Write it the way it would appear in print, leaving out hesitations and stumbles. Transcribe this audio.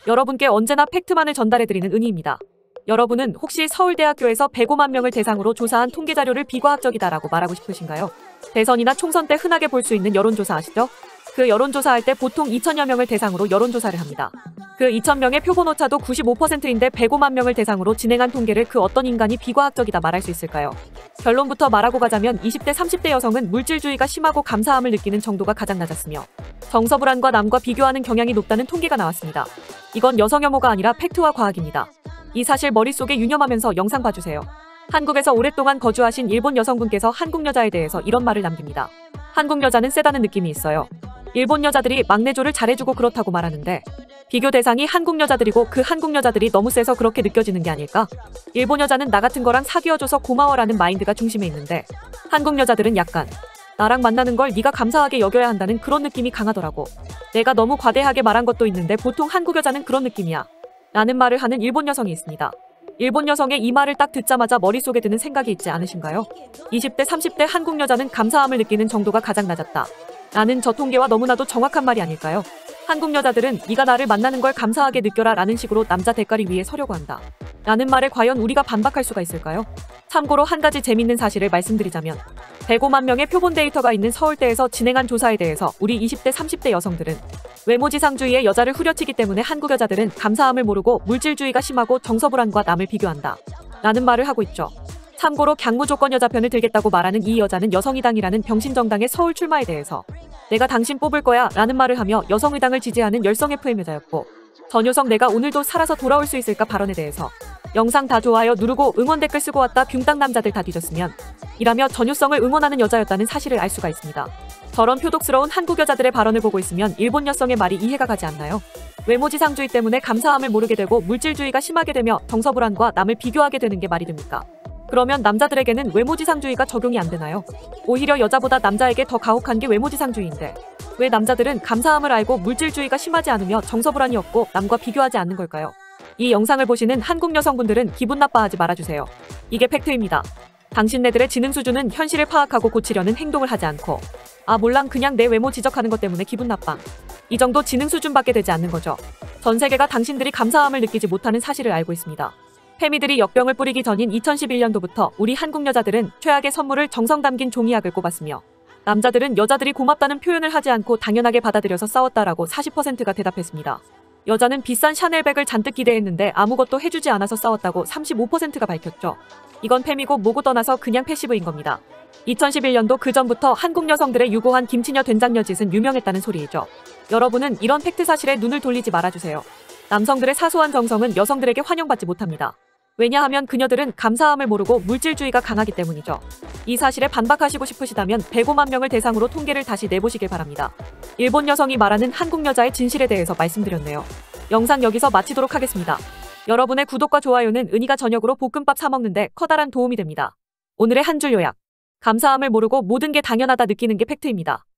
여러분께 언제나 팩트만을 전달해드리는 은희입니다. 여러분은 혹시 서울대학교에서 105만 명을 대상으로 조사한 통계 자료를 비과학적이다라고 말하고 싶으신가요? 대선이나 총선 때 흔하게 볼 수 있는 여론조사 아시죠? 그 여론조사할 때 보통 2천여 명을 대상으로 여론조사를 합니다. 그 2,000명의 표본 오차도 95%인데 105만 명을 대상으로 진행한 통계를 그 어떤 인간이 비과학적이다 말할 수 있을까요? 결론부터 말하고 가자면 20대, 30대 여성은 물질주의가 심하고 감사함을 느끼는 정도가 가장 낮았으며 정서불안과 남과 비교하는 경향이 높다는 통계가 나왔습니다. 이건 여성 혐오가 아니라 팩트와 과학입니다. 이 사실 머릿속에 유념하면서 영상 봐주세요. 한국에서 오랫동안 거주하신 일본 여성분께서 한국 여자에 대해서 이런 말을 남깁니다. 한국 여자는 세다는 느낌이 있어요. 일본 여자들이 막내조를 잘해주고 그렇다고 말하는데 비교 대상이 한국 여자들이고 그 한국 여자들이 너무 세서 그렇게 느껴지는 게 아닐까? 일본 여자는 나 같은 거랑 사귀어줘서 고마워라는 마인드가 중심에 있는데 한국 여자들은 약간 나랑 만나는 걸 네가 감사하게 여겨야 한다는 그런 느낌이 강하더라고. 내가 너무 과대하게 말한 것도 있는데 보통 한국 여자는 그런 느낌이야 라는 말을 하는 일본 여성이 있습니다. 일본 여성의 이 말을 딱 듣자마자 머릿속에 드는 생각이 있지 않으신가요? 20대, 30대 한국 여자는 감사함을 느끼는 정도가 가장 낮았다 라는 저 통계와 너무나도 정확한 말이 아닐까요? 한국 여자들은 네가 나를 만나는 걸 감사하게 느껴라 라는 식으로 남자 대가리 위에 서려고 한다 라는 말에 과연 우리가 반박할 수가 있을까요? 참고로 한 가지 재밌는 사실을 말씀드리자면 105만 명의 표본 데이터가 있는 서울대에서 진행한 조사에 대해서 우리 20대, 30대 여성들은 외모지상주의의 여자를 후려치기 때문에 한국 여자들은 감사함을 모르고 물질주의가 심하고 정서불안과 남을 비교한다 라는 말을 하고 있죠. 참고로 강무조건 여자 편을 들겠다고 말하는 이 여자는 여성의당이라는 병신정당의 서울 출마에 대해서 내가 당신 뽑을 거야 라는 말을 하며 여성의당을 지지하는 열성 FM 여자였고 전효성 내가 오늘도 살아서 돌아올 수 있을까 발언에 대해서 영상 다 좋아요 누르고 응원 댓글 쓰고 왔다 뷰땅 남자들 다 뒤졌으면 이라며 전효성을 응원하는 여자였다는 사실을 알 수가 있습니다. 저런 표독스러운 한국 여자들의 발언을 보고 있으면 일본 여성의 말이 이해가 가지 않나요? 외모지상주의 때문에 감사함을 모르게 되고 물질주의가 심하게 되며 정서불안과 남을 비교하게 되는 게 말이 됩니까? 그러면 남자들에게는 외모지상주의가 적용이 안 되나요? 오히려 여자보다 남자에게 더 가혹한 게 외모지상주의인데 왜 남자들은 감사함을 알고 물질주의가 심하지 않으며 정서불안이 없고 남과 비교하지 않는 걸까요? 이 영상을 보시는 한국 여성분들은 기분 나빠하지 말아주세요. 이게 팩트입니다. 당신네들의 지능 수준은 현실을 파악하고 고치려는 행동을 하지 않고 아 몰랑 그냥 내 외모 지적하는 것 때문에 기분 나빠. 이 정도 지능 수준밖에 되지 않는 거죠. 전 세계가 당신들이 감사함을 느끼지 못하는 사실을 알고 있습니다. 페미들이 역병을 뿌리기 전인 2011년도부터 우리 한국 여자들은 최악의 선물을 정성 담긴 종이약을 꼽았으며 남자들은 여자들이 고맙다는 표현을 하지 않고 당연하게 받아들여서 싸웠다라고 40%가 대답했습니다. 여자는 비싼 샤넬백을 잔뜩 기대했는데 아무것도 해주지 않아서 싸웠다고 35%가 밝혔죠. 이건 페미고 뭐고 떠나서 그냥 패시브인 겁니다. 2011년도 그 전부터 한국 여성들의 유고한 김치녀 된장녀 짓은 유명했다는 소리이죠. 여러분은 이런 팩트 사실에 눈을 돌리지 말아주세요. 남성들의 사소한 정성은 여성들에게 환영받지 못합니다. 왜냐하면 그녀들은 감사함을 모르고 물질주의가 강하기 때문이죠. 이 사실에 반박하시고 싶으시다면 105만 명을 대상으로 통계를 다시 내보시길 바랍니다. 일본 여성이 말하는 한국 여자의 진실에 대해서 말씀드렸네요. 영상 여기서 마치도록 하겠습니다. 여러분의 구독과 좋아요는 은희가 저녁으로 볶음밥 사 먹는데 커다란 도움이 됩니다. 오늘의 한 줄 요약. 감사함을 모르고 모든 게 당연하다 느끼는 게 팩트입니다.